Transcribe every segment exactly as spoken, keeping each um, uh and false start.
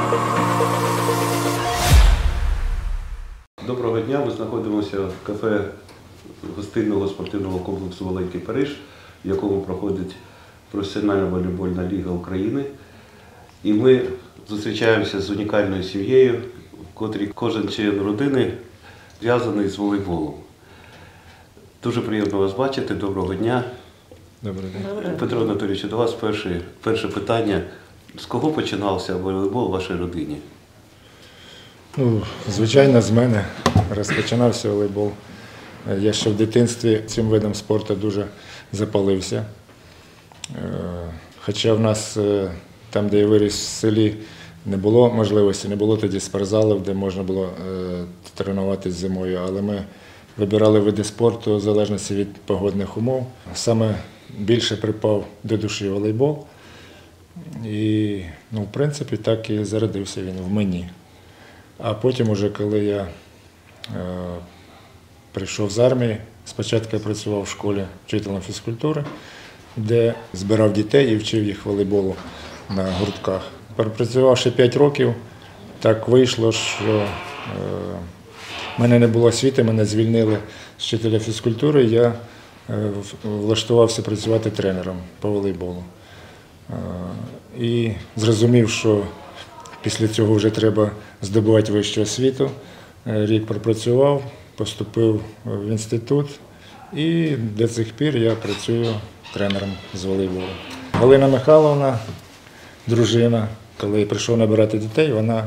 Доброго дня, ми знаходимося в кафе гостинного спортивного комплексу «Волинький Париж», в якому проходить професіональна волейбольна ліга України. І ми зустрічаємося з унікальною сім'єю, в котрій кожен член родини зв'язаний з волейболом. Дуже приємно вас бачити, доброго дня. Доброго дня. Петро Анатолійович, до вас перше, перше питання. З кого починався волейбол у вашій родині? Ну, звичайно, з мене розпочинався волейбол. Я ще в дитинстві цим видом спорту дуже запалився. Хоча в нас там, де я виріс в селі, не було можливості, не було тоді спортзалів, де можна було тренуватися зимою, але ми вибирали види спорту в залежності від погодних умов. Саме більше припав до душі волейбол. І, ну, в принципі, так і зародився він в мені. А потім, уже, коли я е, прийшов з армії, спочатку я працював в школі вчителем фізкультури, де збирав дітей і вчив їх волейболу на гуртках. Пропрацювавши п'ять років, так вийшло, що е, в мене не було освіти, мене звільнили з вчителя фізкультури, я е, влаштувався працювати тренером по волейболу. Е, і зрозумів, що після цього вже треба здобувати вищу освіту. Рік пропрацював, поступив в інститут і до цих пір я працюю тренером з волейболу. Галина Михайловна, дружина, коли я прийшов набирати дітей, вона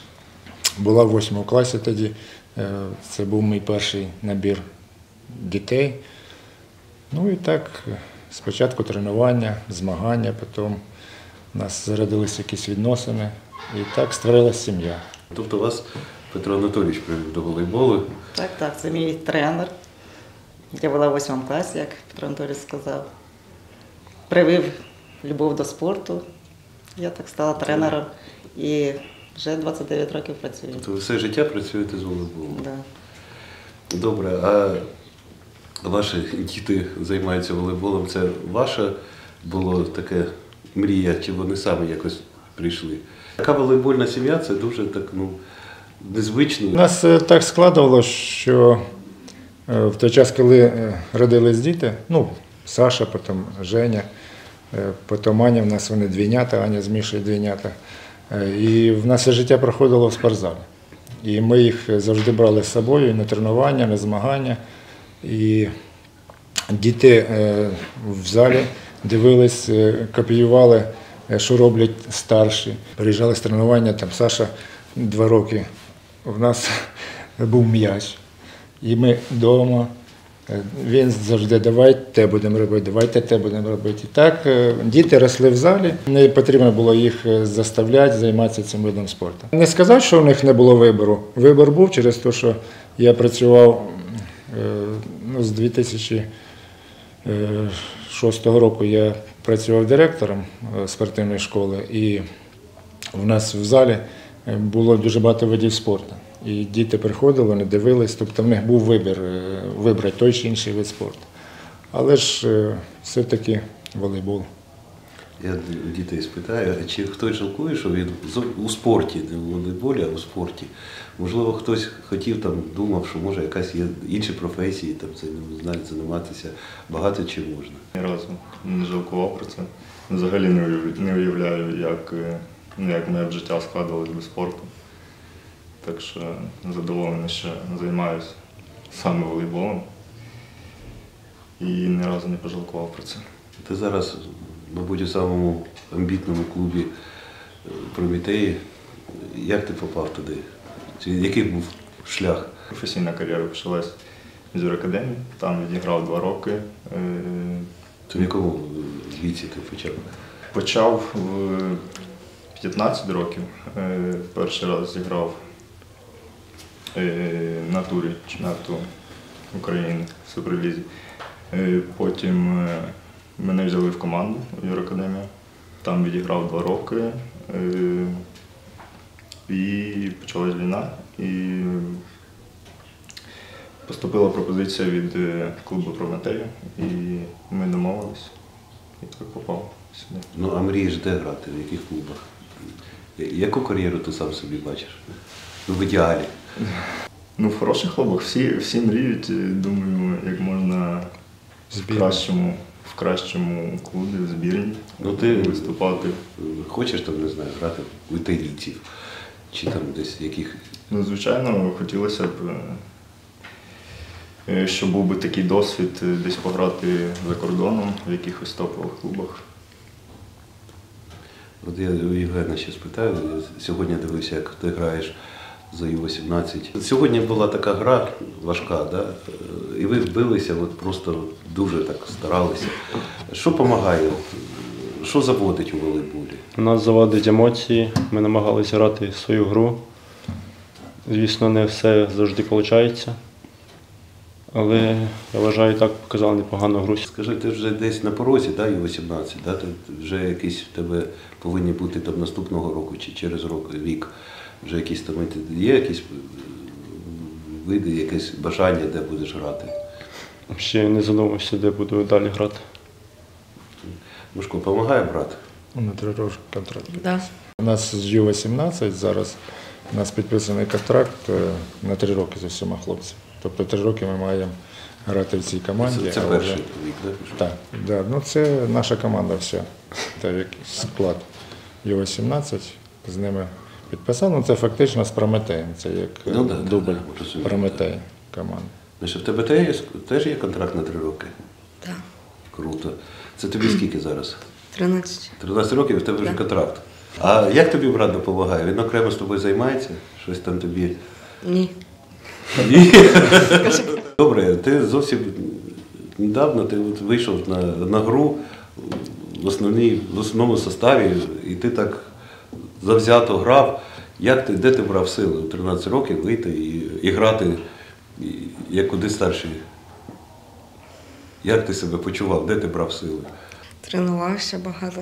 була в восьмому класі тоді. Це був мій перший набір дітей. Ну і так, спочатку тренування, змагання, потім у нас зародилися якісь відносини. І так створилася сім'я. Тобто вас Петро Анатолійович привів до волейболу? Так, так, це мій тренер. Я була в восьмому класі, як Петро Анатолійович сказав. Привив любов до спорту. Я так стала тренером і вже двадцять дев'ять років працюю. Тобто ви все життя працюєте з волейболом? Да. Добре, а ваші діти займаються волейболом. Це ваша була така мрія, чи вони самі якось прийшли? Така волейбольна сім'я – це дуже так, ну, незвично. У нас так складувалося, що в той час, коли родились діти, ну, Саша, потім Женя, потім Аня, в нас вони двійнята, Аня з Мішою двійнята. І в нас все життя проходило в спортзалі. І ми їх завжди брали з собою на тренування, на змагання. І діти в залі дивились, копіювали, що роблять старші. Приїжджали з тренування, там Саша два роки, у нас був м'яч. І ми вдома, він завжди, давай те будемо робити, давайте те будемо робити. І так діти росли в залі, не потрібно було їх заставляти займатися цим видом спорту. Не сказати, що в них не було вибору. Вибір був через те, що я працював, ну, з дві тисячі шостого року я працював директором спортивної школи, і в нас в залі було дуже багато видів спорту. І діти приходили, вони дивились, тобто в них був вибір вибрати той чи інший вид спорту. Але ж все-таки волейбол. Я дітей спитаю, а чи хтось жалкує, що він у спорті, не в волейболі, а у спорті? Можливо, хтось хотів, там, думав, що може якась є інші професії, там, це, не знаю, займатися, багато чим можна. Ні разу не жалкував про це. Взагалі не уявляю, як, як моє життя складалось без спорту. Так що задоволений, що займаюся саме волейболом і ні разу не пожалкував про це. Ти зараз, мабуть, у самому амбітному клубі Прометеї. Як ти попав туди? Який був шлях? Професійна кар'єра почалась в юракадемії, там відіграв два роки. То в якому віці ти почав? Почав в п'ятнадцять років. Перший раз зіграв на турі чемпіонату України в Суперлізі. Потім мене взяли в команду в юракадемію. Там відіграв два роки. І почалась війна. І поступила пропозиція від клубу «Прометея», і ми домовились, і так попав сюди. Ну, а мрієш де грати, в яких клубах? Яку кар'єру ти сам собі бачиш? В ідеалі. Ну, в хороших клубах всі, всі мріють, і думаю, як можна в Збірна. кращому, в кращому клубі, в збірні Ну, ти- виступати. Хочеш там, не знаю, грати в італійців чи там десь яких. Ну, звичайно, хотілося б, е, щоб був би такий досвід е, десь пограти за кордоном в якихось топових клубах. От я у Євгена ще спитаю, я сьогодні дивився, як ти граєш за Ю вісімнадцять. Сьогодні була така гра важка, да? І ви билися, от просто дуже так старалися. Що допомагає? Що заводить у волейболі? Нас заводить емоції, ми намагалися грати свою гру. Звісно, не все завжди виходить. Але я вважаю, так показали непогану гру. Скажи, ти вже десь на порозі, да, Ю вісімнадцять, да? Ти вже якісь в тебе повинні бути там наступного року чи через рок, рік. Вже якісь там є якісь види, якесь бажання, де будеш грати? Ще не задумався, де буду далі грати. Мишко, допомагає брат? На три роки контракт. Да. У нас з Ю вісімнадцять зараз у нас підписаний контракт е, на три роки з усіма хлопцями. Тобто три роки ми маємо грати в цій команді. Це, це а перший вже- вік, да? Так, да, ну це наша команда вся. Так, як склад Ю вісімнадцять з ними підписав. Ну це фактично з Прометеєм. Це як е, Ну, да, да, дубль да, розумію, Прометея команда. Значить, в тебе теж є, теж є контракт на три роки? Так, Круто. Це тобі скільки зараз? тринадцять. тринадцять років, і в тебе вже Так. контракт. А як тобі брат допомагає? Він окремо з тобою займається? Щось там тобі. Ні. Ні? Добре, ти зовсім недавно ти от вийшов на, на гру в, основній, в основному составі, і ти так завзято грав. Як ти, де ти брав сили у тринадцять років вийти і, і грати і, як куди старший? Як ти себе почував? Де ти брав сили? Тренувався багато.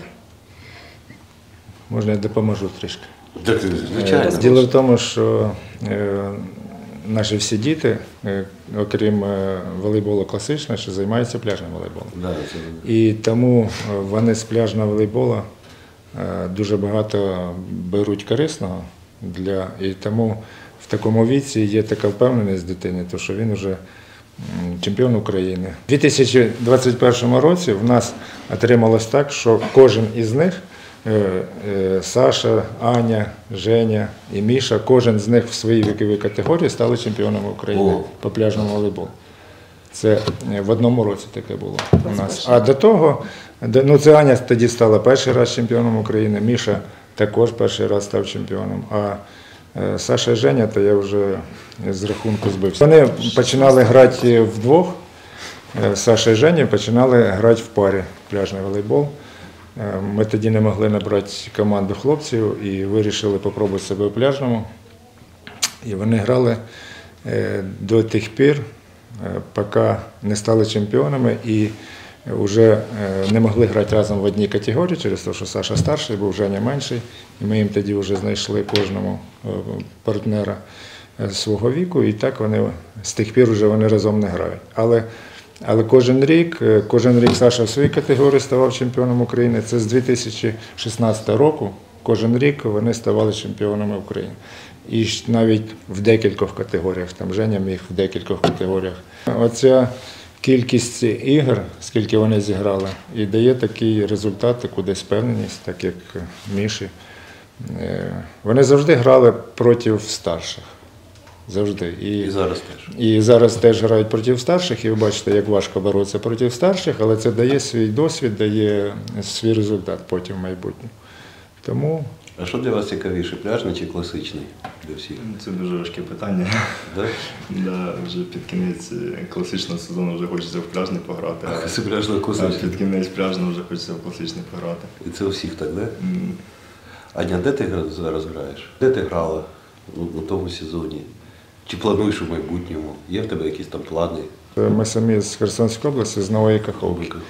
Можна я допоможу трішки. Так, звичайно. Е, Діло в тому, що е, наші всі діти, е, окрім е, волейболу класичного, ще займаються пляжним волейболом. Да, це... І тому е, вони з пляжного волейболу е, дуже багато беруть корисного. Для, і тому в такому віці є така впевненість дитини, то що він вже м, чемпіон України. У дві тисячі двадцять першому році в нас отрималось так, що кожен із них, е, е, Саша, Аня, Женя і Міша, кожен з них в своїй віковій категорії стали чемпіонами України О. по пляжному волейболу. Це е, в одному році таке було у нас. А до того, де- ну це Аня тоді стала перший раз чемпіоном України, Міша також перший раз став чемпіоном. А е, Саша і Женя, то я вже з рахунку збився. Вони починали грати вдвох. Е, Саша і Женя починали грати в парі пляжний волейбол. Е, Ми тоді не могли набрати команду хлопців і вирішили спробувати себе у пляжному. І вони грали е, до тих пір, е, поки не стали чемпіонами і вже не могли грати разом в одній категорії, через те, що Саша старший, був Женя менший. І ми їм тоді вже знайшли кожному е, партнера е, свого віку, і так вони з тих пір вже вони разом не грають. Але, але кожен рік, е, кожен рік Саша в своїй категорії ставав чемпіоном України. Це з дві тисячі шістнадцятого року. Кожен рік вони ставали чемпіонами України. І ж навіть в декількох категоріях, там Женя міг в декількох категоріях. Оця кількість ігор, скільки вони зіграли, і дає такий результат, таку десь впевненість, так як Міші. Е, Вони завжди грали проти старших. Завжди. І зараз теж. І зараз теж грають проти старших, і ви бачите, як важко боротися проти старших, але це дає свій досвід, дає свій результат потім в майбутньому. Тому А що для вас цікавіше, пляжний чи класичний для всіх? Це дуже важке питання. Да? Да, вже під кінець класичного сезону вже хочеться в пляжний пограти, А а, це пляжний а класичний. під кінець пляжного вже хочеться в класичний пограти. І це у всіх так, да? М, Аня, де ти гра- зараз граєш? Де ти грала у, у тому сезоні? Чи плануєш у майбутньому? Є в тебе якісь там плани? ми самі з Херсонської області, з Нової Каховки. Яких-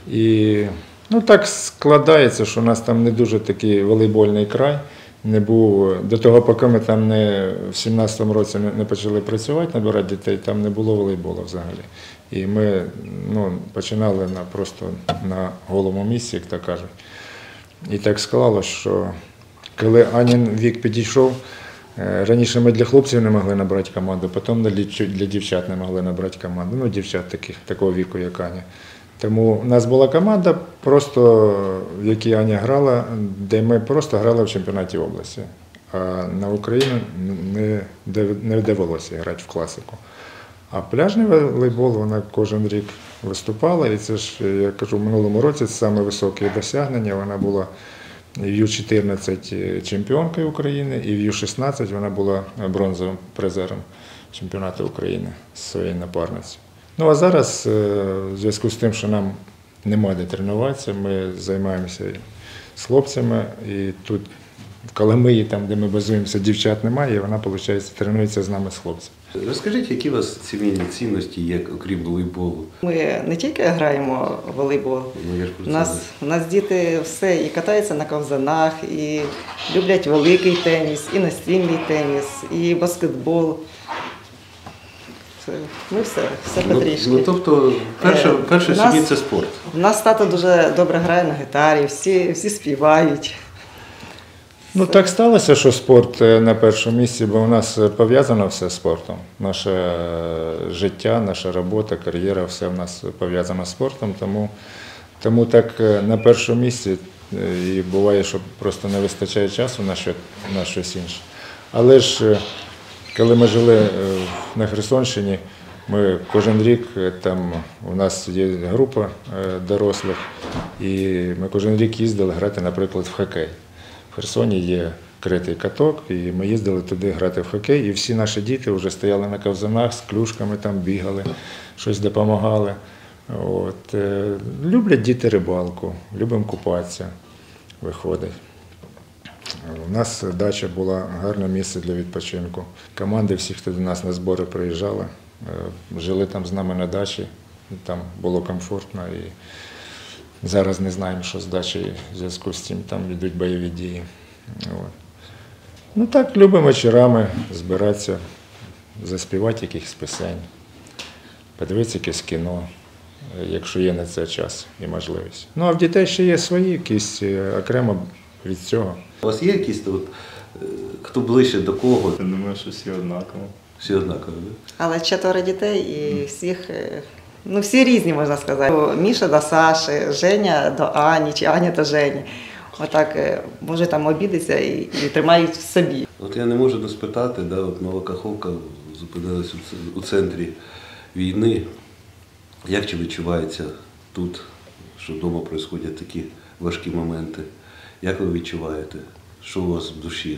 І ну, так складається, що у нас там не дуже такий волейбольний край. Не був, до того, поки ми там не, в сімнадцятому році не, не почали працювати, набирати дітей, там не було волейболу взагалі. І ми ну, починали на, просто на голому місці, як то кажуть. І так склалося, що коли Анін вік підійшов, е, раніше ми для хлопців не могли набрати команду, потім для дівч- для дівчат не могли набрати команду. Ну, дівчат таких, такого віку, як Аня. Тому у нас була команда, просто в якій Аня грала, де ми просто грали в чемпіонаті області. А на Україну не, дов- не довелося грати в класику. А пляжний волейбол вона кожен рік виступала, і це ж, я кажу, в минулому році це саме високе досягнення. Вона була в Ю чотирнадцять чемпіонкою України, і в Ю шістнадцять вона була бронзовим призером чемпіонату України з своєю напарницею. Ну а зараз, е, в зв'язку з тим, що нам нема де тренуватися, ми займаємося з хлопцями, і тут в Коломиї, там, де ми базуємося, дівчат немає, і вона, виходить, тренується з нами, з хлопцями. Розкажіть, які у вас сімейні цінності є, окрім волейболу? Ми не тільки граємо в волейбол, Ну, я ж про у це нас, у нас діти все і катаються на ковзанах, і люблять великий теніс, і настільний теніс, і баскетбол. Це, ми все, все Ну, потрішки. ну, тобто, перше, Е, перше у в нас- сім'ї – це спорт. У нас тато дуже добре грає на гітарі, всі, всі співають. Ну так сталося, що спорт е, на першому місці, бо у нас е, пов'язано все з спортом. Наше е, життя, наша робота, кар'єра, все в нас пов'язано з спортом, тому, тому так е, на першому місці е, і буває, що просто не вистачає часу на, що, на щось інше. Але ж е, коли ми жили е, на Херсонщині, ми кожен рік, е, там у нас є група е, дорослих, і ми кожен рік їздили грати, наприклад, в хокей. В Херсоні є критий каток, і ми їздили туди грати в хокей, і всі наші діти вже стояли на ковзанах, з клюшками там бігали, щось допомагали. От. е, Люблять діти рибалку, любимо купатися, виходить. У нас дача була гарне місце для відпочинку. Команди всі, хто до нас на збори приїжджали, е, жили там з нами на дачі, там було комфортно. І зараз не знаємо, що з дачею в зв'язку з цим там йдуть бойові дії. От. Ну так, любимо вечорами збиратися, заспівати якихось пісень, подивитися якесь кіно, якщо є на це час і можливість. Ну а в дітей ще є свої якісь е, окремо від цього. У вас є якісь, от, е, хто ближче до кого? Я думаю, що всі однаково. Всі однакові, да? Але четверо дітей і всіх, е, ну всі різні, можна сказати. Міша до Саші, Женя до Ані, чи Аня до Жені. Отак, е, може там обідатися і, і тримають в собі. От я не можу не спитати, да, от Нова Каховка зупинилась у ц- у центрі війни. Як чи відчувається тут, що вдома відбуваються такі важкі моменти? Як ви відчуваєте? Що у вас в душі?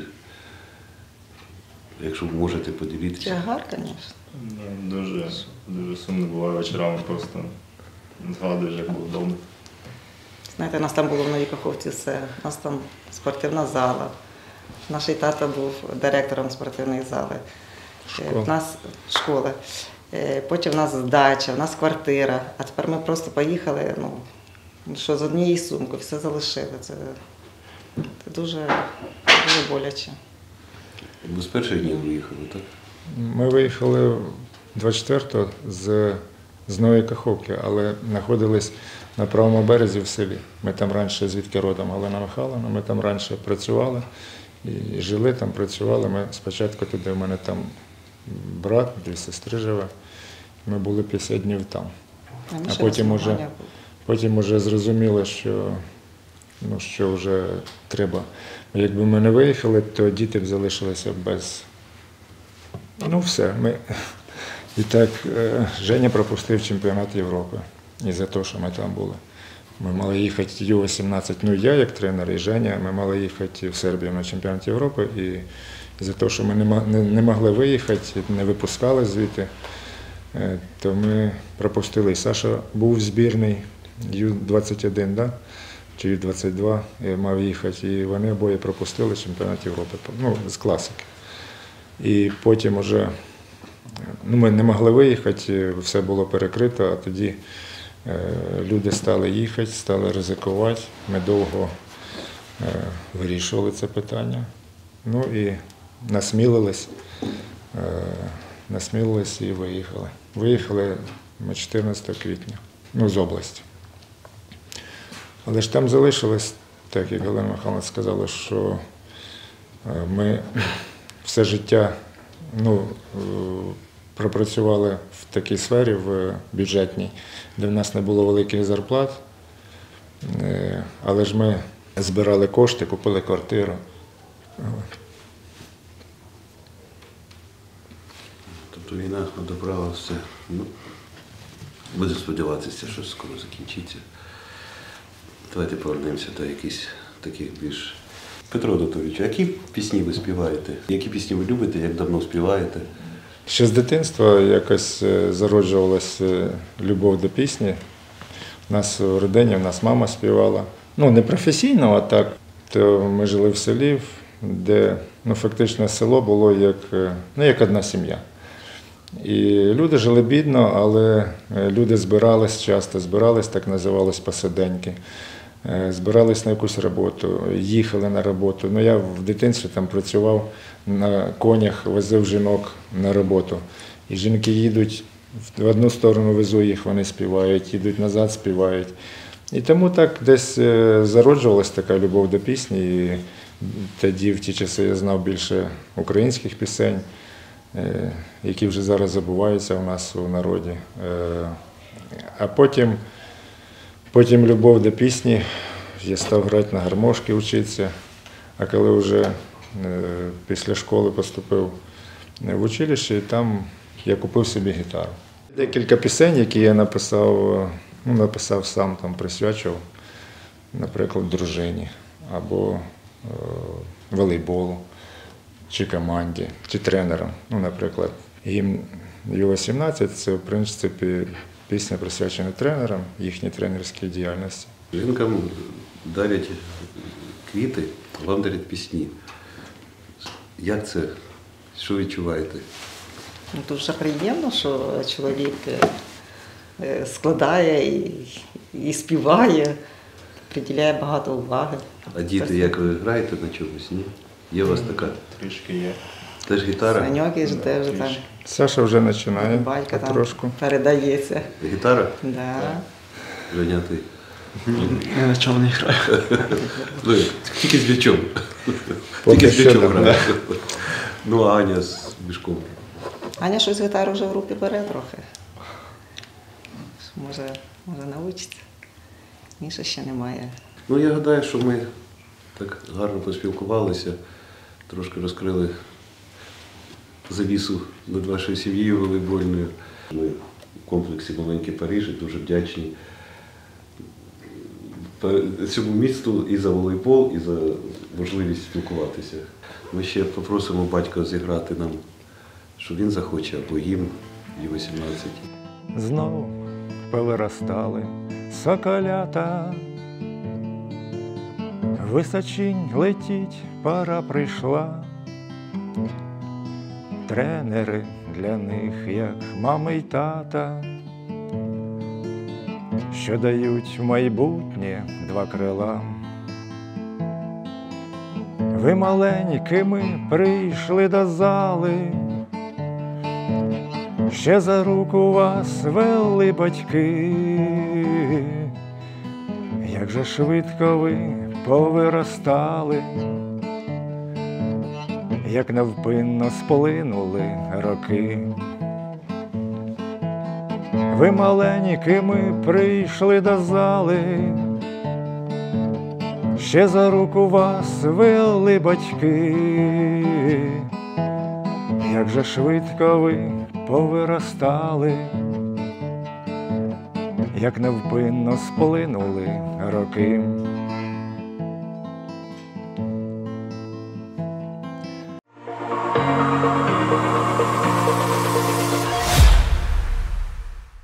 Якщо можете поділитися. Тягар, звісно. Ну, Дуже, дуже сумно буває вечорами, просто згадуєш, як було вдома. Знаєте, у нас там було в Новій Каховці все. У нас там спортивна зала. Наш тато був директором спортивної зали. Е, Школа. В нас школа. Е, Потім в нас дача, в нас квартира. А тепер ми просто поїхали, ну, що з однією сумкою все залишили. Це, це дуже, дуже боляче. Ви з перших днів виїхали, так? Ми виїхали двадцять четвертого з, з Нової Каховки, але знаходились на правому березі в селі. Ми там раніше, звідки родом Галина Михайловна, ми там раніше працювали і жили там, працювали. Ми спочатку туди, в мене там брат, дві сестри живе. Ми були п'ятдесят днів там. ми А ще потім на уже, змаганнях були. потім уже зрозуміли, що, ну, що вже треба. Якби ми не виїхали, то діти б залишилися без. Ну все. Ми... І так е, Женя пропустив чемпіонат Європи із-за того, що ми там були. Ми мали їхати Ю вісімнадцять, ну я як тренер і Женя, ми мали їхати в Сербію на чемпіонат Європи. І із-за того, що ми не, ма- не, не могли виїхати, не випускали звідти, е, то ми пропустили. І Саша був збірний Ю двадцять один, да? Чи Ю двадцять два, і мав їхати. І вони обоє пропустили чемпіонат Європи, ну, з класики. І потім уже, ну, ми не могли виїхати, все було перекрито, а тоді е, люди стали їхати, стали ризикувати. Ми довго е, вирішували це питання. Ну і насмілились, е, насмілились і виїхали. Виїхали ми чотирнадцятого квітня, ну, з області. Але ж там залишилось, так як Галина Михайловна сказала, що Е, Ми все життя ну, е, пропрацювали в такій сфері, в бюджетній, де в нас не було великих зарплат, Е, але ж ми збирали кошти, купили квартиру. Тобто війна одобрала все. Ну, будемо сподіватися, що скоро закінчиться. Давайте повернемося до якихось таких більш... Петро Анатолійович, які пісні ви співаєте? Які пісні ви любите, як давно співаєте? Ще з дитинства якось е, зароджувалася любов до пісні. У нас в родині, в нас мама співала. Ну, не професійно, а так. То ми жили в селі, де ну, фактично село було як, е, ну, як одна сім'я. І люди жили бідно, але е, люди збирались часто, збирались, так називалось посиденьки. Е, Збирались на якусь роботу, їхали на роботу. Ну, я в дитинстві там працював на конях, возив жінок на роботу. І жінки їдуть, в одну сторону везу їх, вони співають, їдуть назад, співають. І тому так десь е, зароджувалась така любов до пісні. І тоді в ті часи я знав більше українських пісень, е, які вже зараз забуваються у нас у народі. Е, А потім, потім любов до пісні, я став грати на гармошки, вчитися. А коли вже е, після школи поступив в училище, там я купив собі гітару. Декілька пісень, які я написав, ну, написав сам, там, присвячував, наприклад, дружині, або е, волейболу, чи команді, чи тренерам. Ну, наприклад, гімн Ю вісімнадцять – це, в принципі, пісня присвячена тренерам, їхній тренерській діяльності. Жінкам дарять квіти, вам дарять пісні. Як це? Що відчуваєте? Ну, дуже приємно, що чоловік е, складає і, і співає, приділяє багато уваги. А діти, як ви граєте на чомусь, ні? Є у вас така Трішки є. теж гітара? Саньок і ж теж там Саша вже починає батька там потрошку. передається. Гітара? Да. Женя, ти? Я на чому не граю. Ну, як, тільки з м'ячом. Поки Тільки з що м'ячом так, грає. Ну, а Аня з мішком. Аня щось гітару вже в руки бере трохи. Може, може навчиться. Міша ще немає. Ну, я гадаю, що ми так гарно поспілкувалися, трошки розкрили завісу над вашою сім'єю волейбольною. Ми в комплексі «Маленький Париж» дуже вдячні цьому місту і за волейбол, і за можливість спілкуватися. Ми ще попросимо батька зіграти нам, що він захоче, або гімн Ю вісімнадцять. Знов повиростали соколята, височінь летіть пора прийшла. Тренери для них, як мама й тата, що дають в майбутнє два крила. Ви маленькими прийшли до зали, ще за руку вас вели батьки. Як же швидко ви повиростали, як невпинно сплинули роки. Ви маленькими прийшли до зали, ще за руку вас вели батьки. Як же швидко ви повиростали, як невпинно сплинули роки.